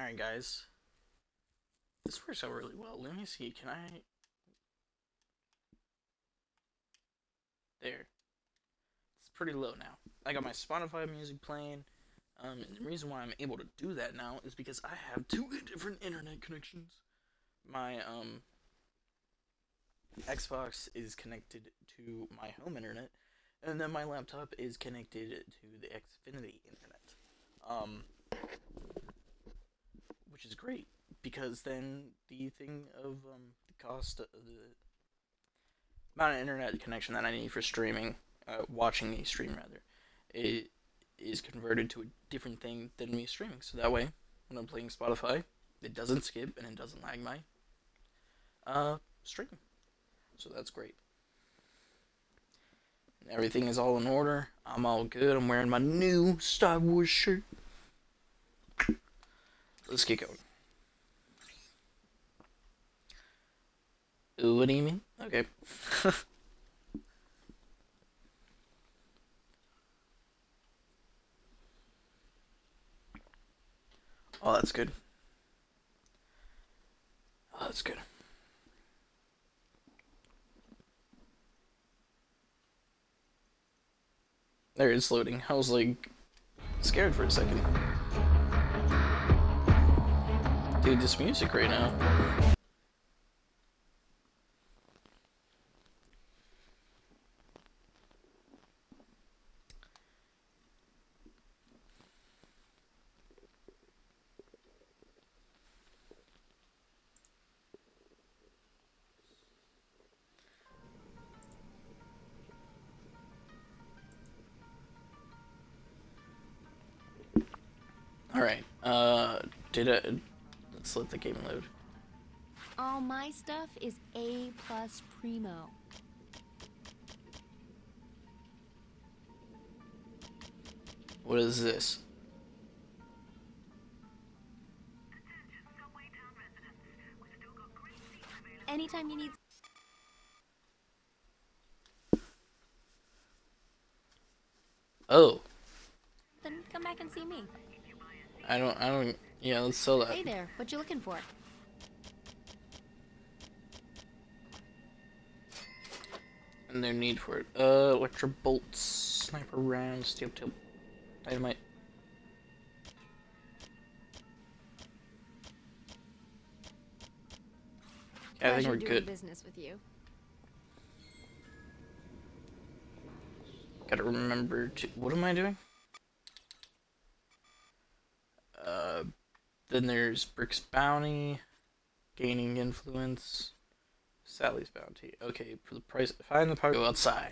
Alright, guys. This works out really well. Let me see. Can I. There. It's pretty low now. I got my Spotify music playing. And the reason why I'm able to do that now is because I have two different internet connections. My, Xbox is connected to my home internet, and then my laptop is connected to the Xfinity internet. Um, which is great because then the thing of the cost of the amount of internet connection that I need for streaming, watching me stream rather, it is converted to a different thing than me streaming. So that way, when I'm playing Spotify, it doesn't skip and it doesn't lag my stream. So that's great. Everything is all in order. I'm all good. I'm wearing my new Star Wars shirt. Let's get going. Ooh, what do you mean? Okay. Oh, that's good. Oh, that's good. There, it's loading. I was like scared for a second. Dude, this music right now. Alright, let's let the game load. All my stuff is A plus primo. What is this? Anytime you need. Oh. Then come back and see me. Yeah, let's sell that. Hey there, what you looking for? And their need for it. Electro bolts, sniper rounds, steel tip, dynamite. Yeah, I think we're good. Business with you. Gotta remember to. What am I doing? Then there's Brick's Bounty, Gaining Influence, Sally's Bounty. Okay, for the price, find the power. Go outside.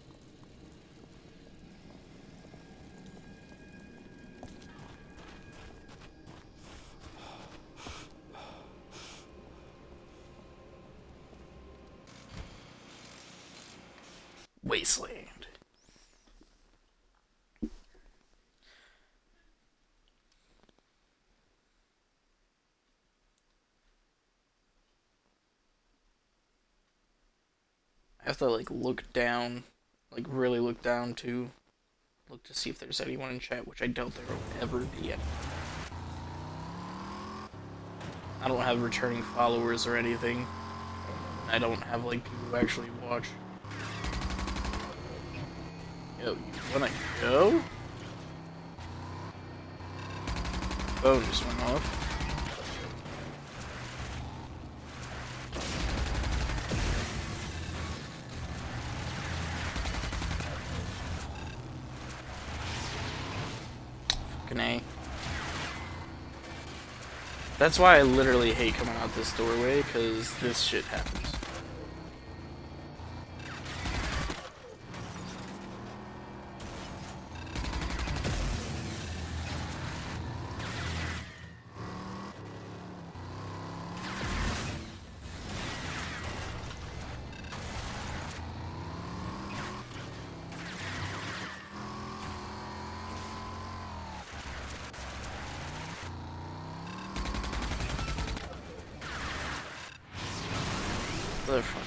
Wasteland. I have to like look down, like really look down to look to see if there's anyone in chat, which I doubt there will ever be any. I don't have returning followers or anything. I don't have like people who actually watch. Yo, you wanna go? Phone just went off. Fucking A. That's why I literally hate coming out this doorway, because this shit happens. Motherfucker.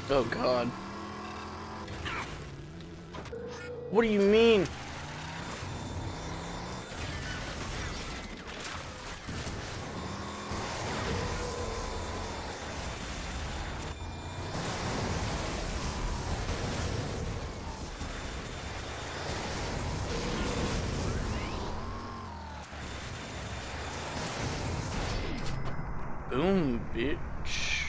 Oh god. What do you mean? Boom, bitch.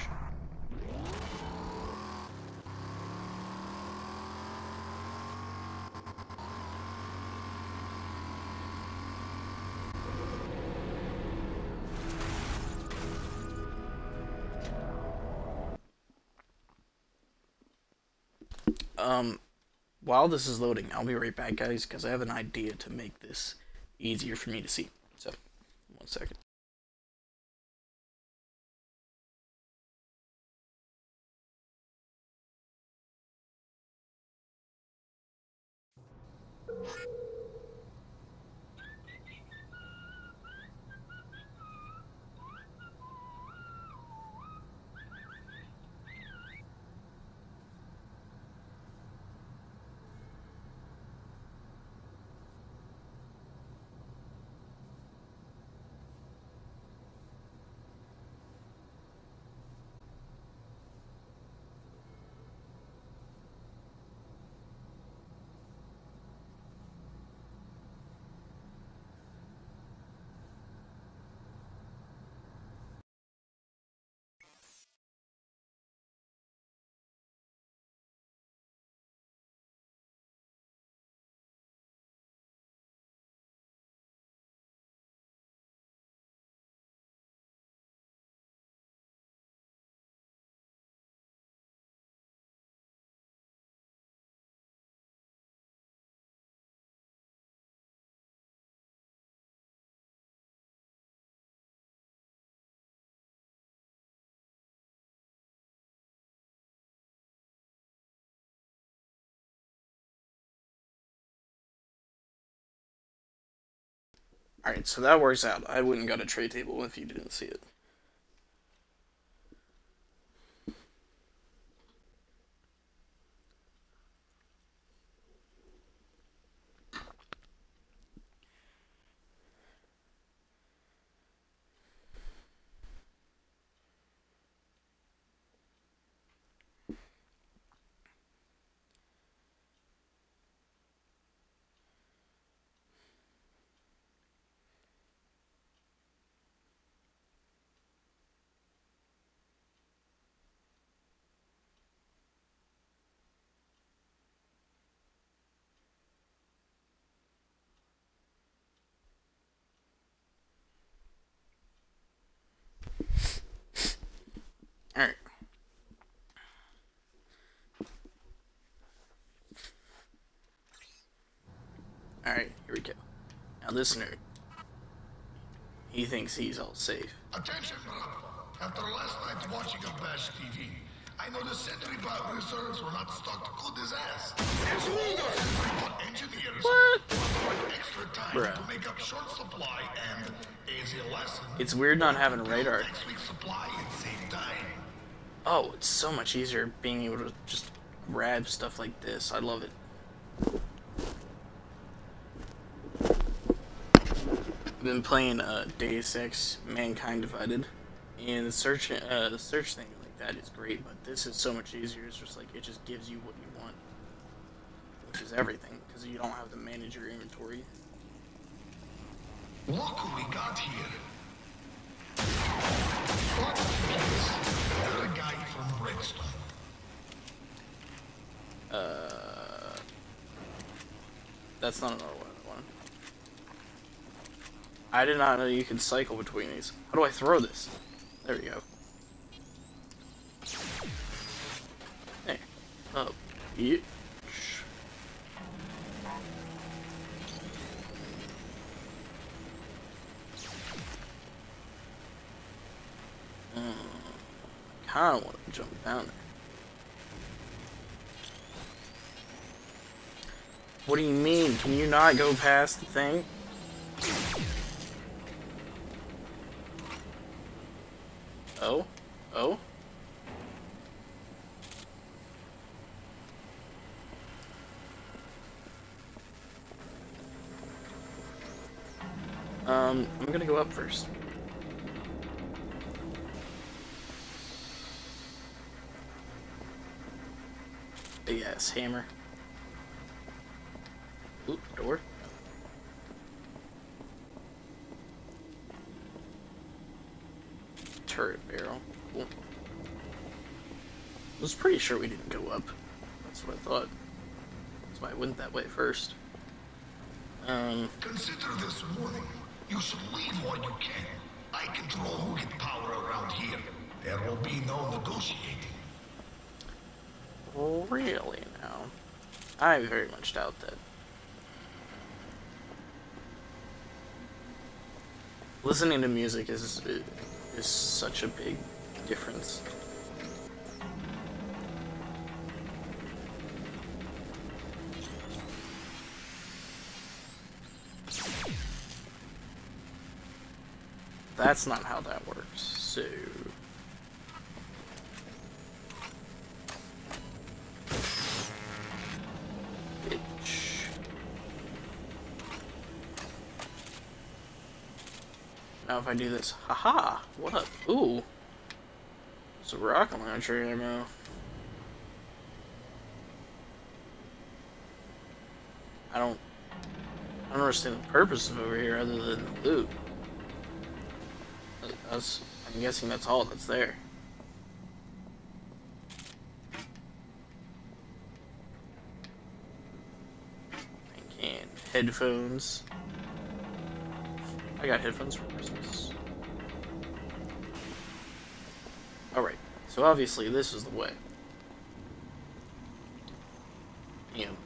While this is loading, I'll be right back, guys, because I have an idea to make this easier for me to see. So, 1 second. Alright, so that works out. I wouldn't got a trade table if you didn't see it. Alright. Alright, here we go. Now this nerd. He thinks he's all safe. Attention, brother. After last night watching of Bash TV, I know the Sentry Bot reserves were not stocked good as ass. As all the Sentry Bot engineers want extra time to make up short supply and, as a lesson, It's weird not having a radar. next week's supply at same time. Oh, it's so much easier being able to just grab stuff like this. I love it. I've been playing Deus Ex Mankind Divided, and the search thing like that is great, but this is so much easier. It's just like it just gives you what you want, which is everything, because you don't have to manage your inventory. Look who we got here. You're a guy from Redstone. That's not another one. I did not know you could cycle between these. How do I throw this? There we go. Hey. Oh, bitch. I kinda want to jump down there. What do you mean? Can you not go past the thing? Oh? Oh? I'm gonna go up first. Big ass hammer. Oop, door. Turret barrel. Cool. I was pretty sure we didn't go up. That's what I thought. That's why I went that way first. Consider this warning. You should leave while you can. I control who get power around here. There will be no negotiating. Really now? I very much doubt that. Listening to music is such a big difference. That's not how that works, so... Bitch. Now if I do this, haha, what up? Ooh. It's a rocket launcher ammo. I don't understand the purpose of over here other than the loot. I'm guessing that's all that's there. I can. Headphones. I got headphones for Christmas. Alright, so obviously this is the way. You know.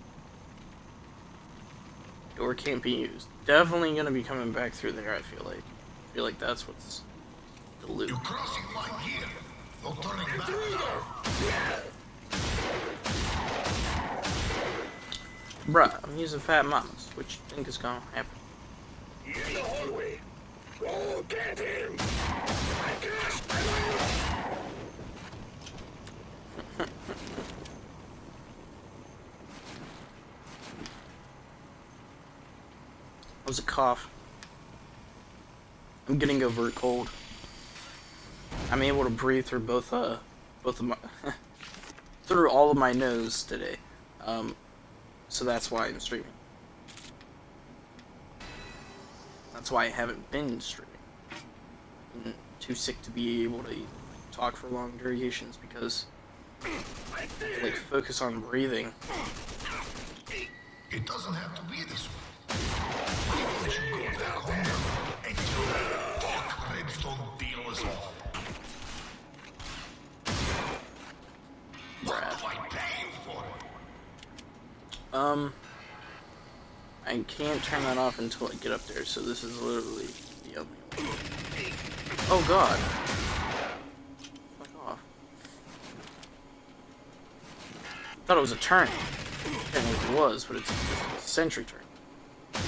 Door can't be used. Definitely gonna be coming back through there, I feel like. I feel like that's what's the loot. You're crossing line here. No turning back now. Bruh, I'm using Fat Mamas, which you think is gonna happen. In the hallway. Go get him. That was a cough. I'm getting over a cold. I'm able to breathe through both of my through all of my nose today. So that's why I'm streaming. That's why I haven't been streaming. I'm too sick to be able to talk for long durations because like focus on breathing. It doesn't have to be this way. Maybe we should go back home and do that. Fuck Redstone deal us off. What am I paying for? I can't turn that off until I get up there, so this is literally the only way. Oh god. Fuck off. I thought it was a turn. Apparently it was, but it's a sentry turn.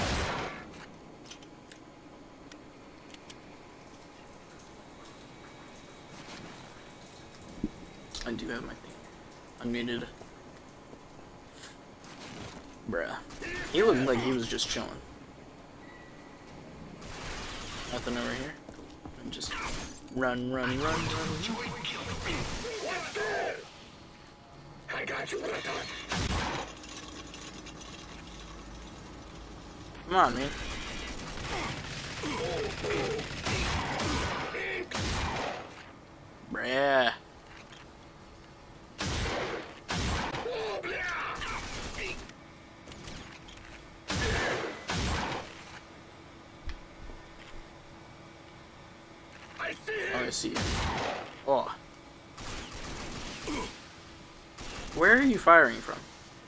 I do have my thing unmuted. Bruh. He looked like he was just chilling. Nothing over here. And just run. I got you what I thought. Come on, man. Bruh. I see it. Oh. Where are you firing from?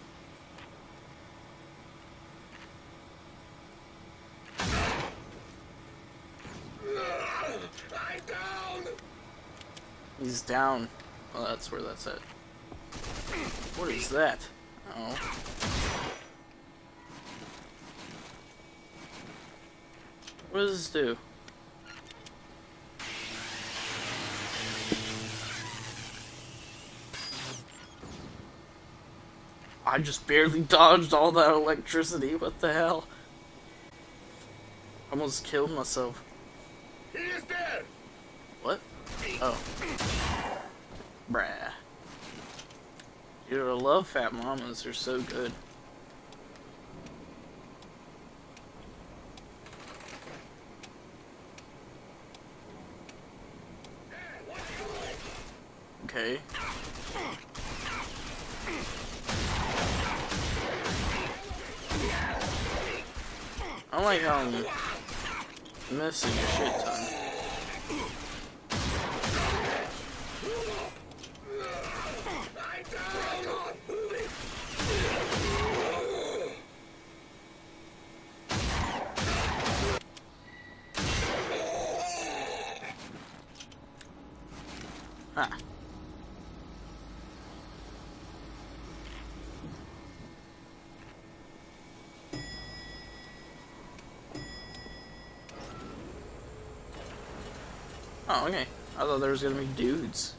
I'm down. He's down. Oh, that's where that's at. What is that? Oh. What does this do? I just barely dodged all that electricity. What the hell? Almost killed myself. He is there! What? Oh. Bruh. Dude, I love Fat Mamas. They're so good. Okay. I like how I'm missing a shit ton. Ah. Oh, okay. I thought there was gonna be dudes.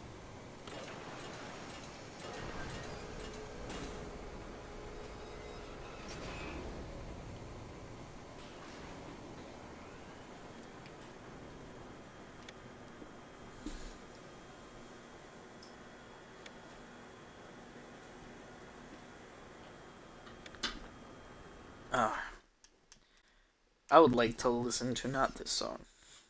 I would like to listen to not this song.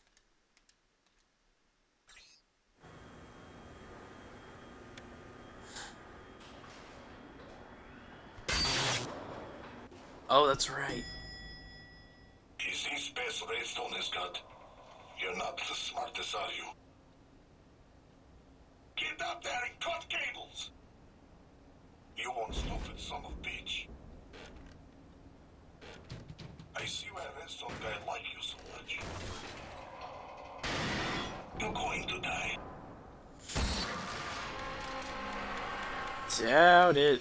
Oh, that's right. You see space Redstone has got? You're not the smartest, are you? Get up there and cut cables! You won't stupid son of a bitch. I see why Redstone guy like you so much. You're going to die. Doubt it.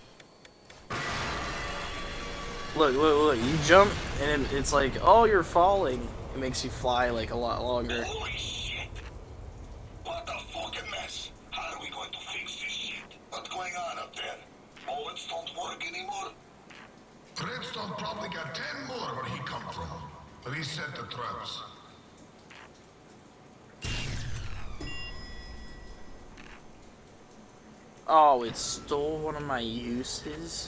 Look, you jump, and it's like, oh, you're falling. It makes you fly, like, a lot longer. Holy shit! What a fucking mess! How are we going to fix this shit? What's going on up there? Bullets don't work anymore? Redstone probably got 10 more where he come from. Reset the traps. Oh, it stole one of my uses?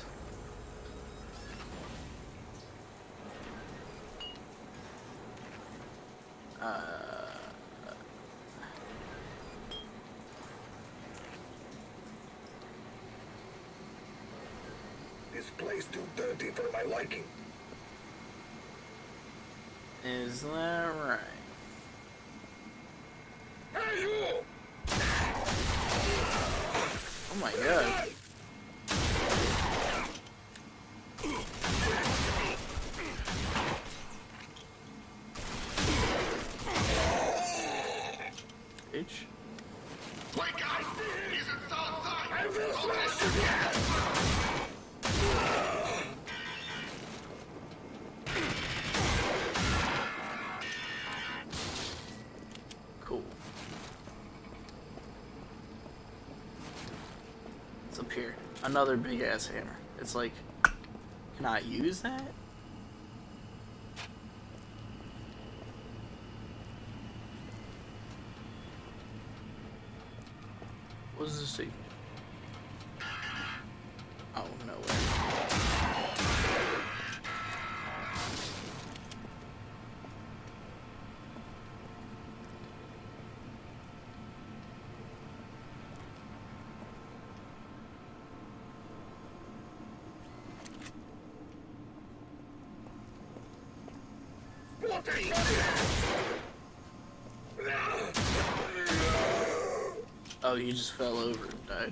This place too dirty for my liking. Is that right? Hey, you! Oh my god. Bitch. Wait, guys! He's inside! I will smash you again! Cool. It's up here. Another big ass hammer. It's like, can I use that? What does this do? Oh, nowhere. Oh, he just fell over and died.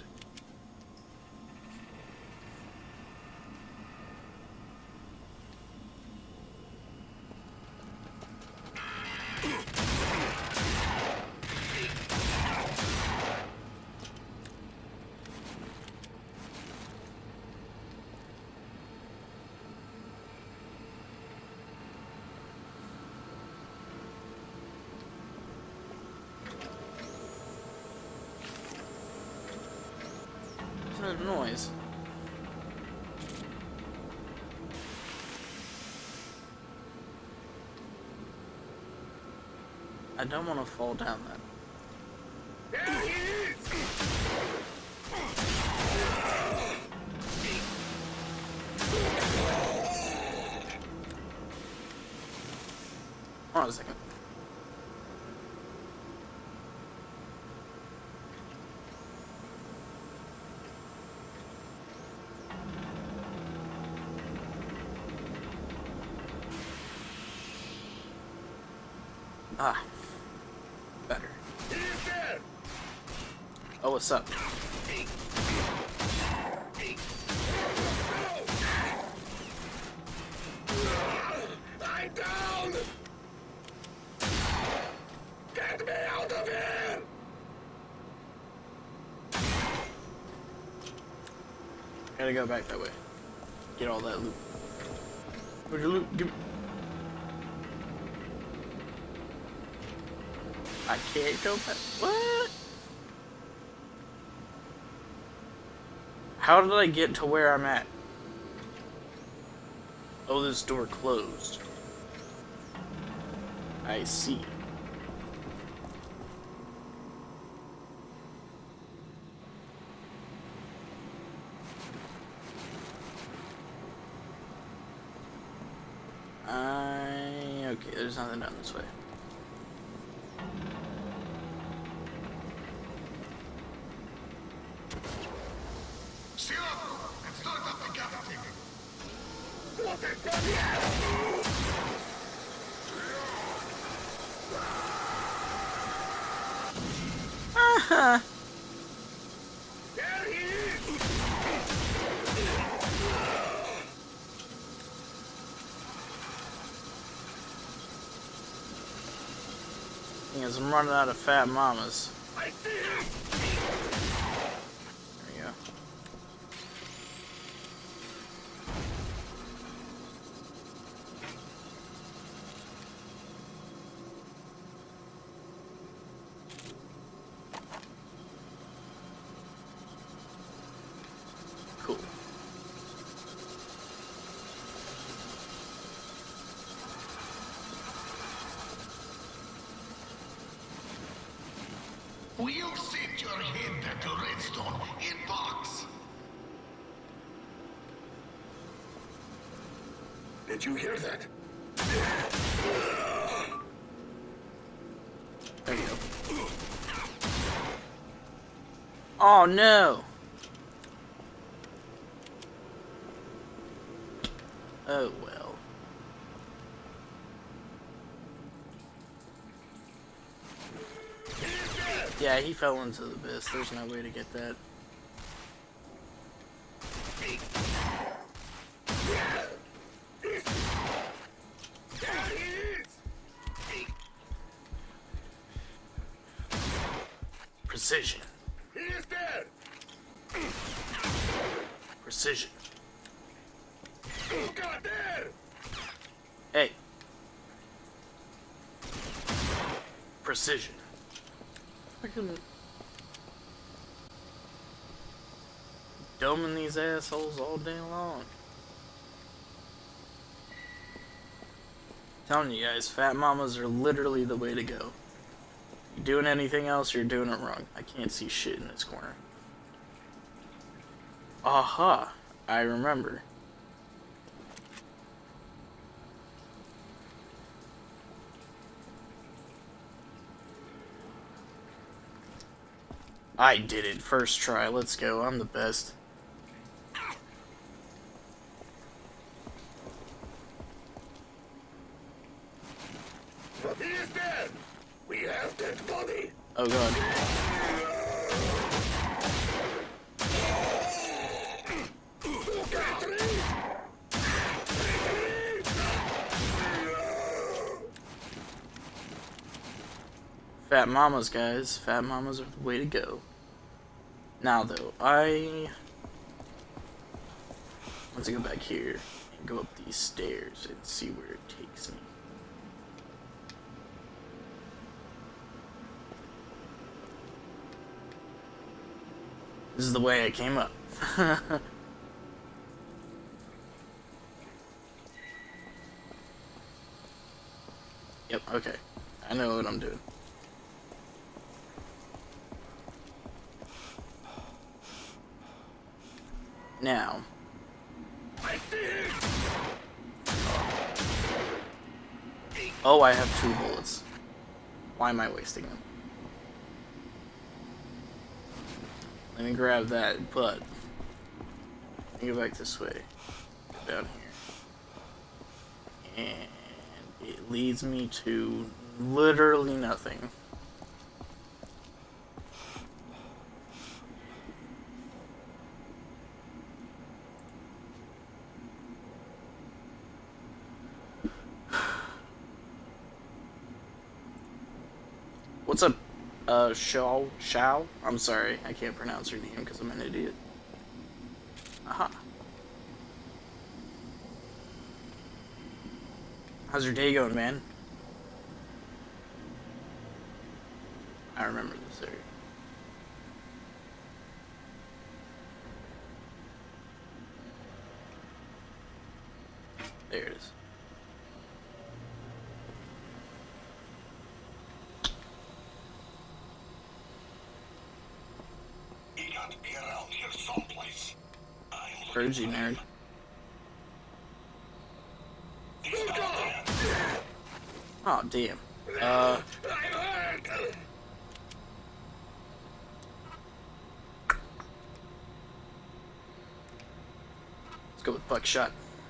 What's that noise? I don't want to fall down that. There he is! Hold on a second. Ah, better. He is there! Oh, what's up? I'm down! Get me out of here! Gotta go back that way. Get all that loot. Where's your loot? Give me. I can't go back. What? How did I get to where I'm at? Oh, this door closed. I see. Okay, there's nothing down this way. Seal up and start up the captain. What the hell? Haha. There he is! Because I'm running out of fat mamas. I see him! There we go. Cool. We'll send your head back to Redstone in box. Did you hear that? There you go. Oh no! Oh well. Yeah, he fell into the abyss. There's no way to get that. Precision. He is there! Precision. Who got there? Hey. Precision. Freaking doming these assholes all day long. Telling you guys, fat mamas are literally the way to go. You doing anything else, you're doing it wrong. I can't see shit in this corner. Aha! I remember. I did it first try. Let's go. I'm the best. But he is dead! We have that body! Oh god. Fat mamas, guys. Fat mamas are the way to go. Now, though, let's go back here and go up these stairs and see where it takes me. This is the way I came up. Yep, okay. I know what I'm doing. Now. Oh, I have 2 bullets. Why am I wasting them? Let me grab that, but let me go back this way. Down here. And it leads me to literally nothing. What's up, Shao? I'm sorry, I can't pronounce her name because I'm an idiot. Aha. How's your day going, man? I remember this area. There it is. Heard you, nerd. Oh, damn. Let's go with Buckshot.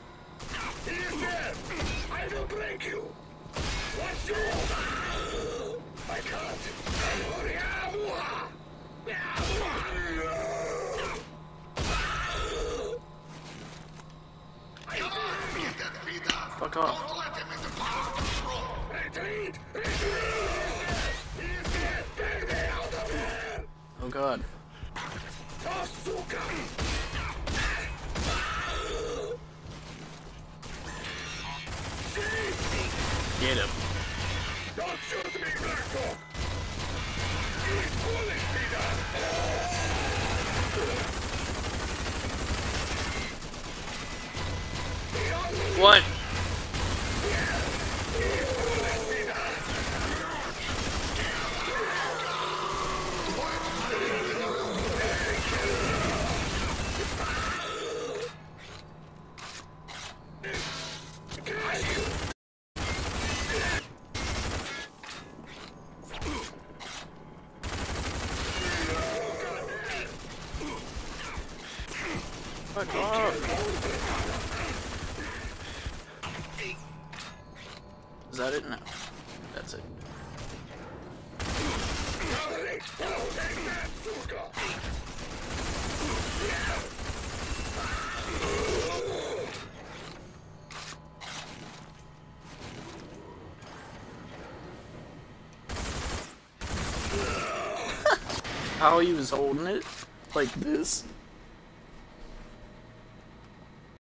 I will break you. What's your... I can't. Fuck off. Don't let him into power control. Retreat! Oh god. Get him. Don't shoot me, Blackhawk! He's pulling me down! What? Fuck off. Is that it? No. That's it. How he was holding it like this.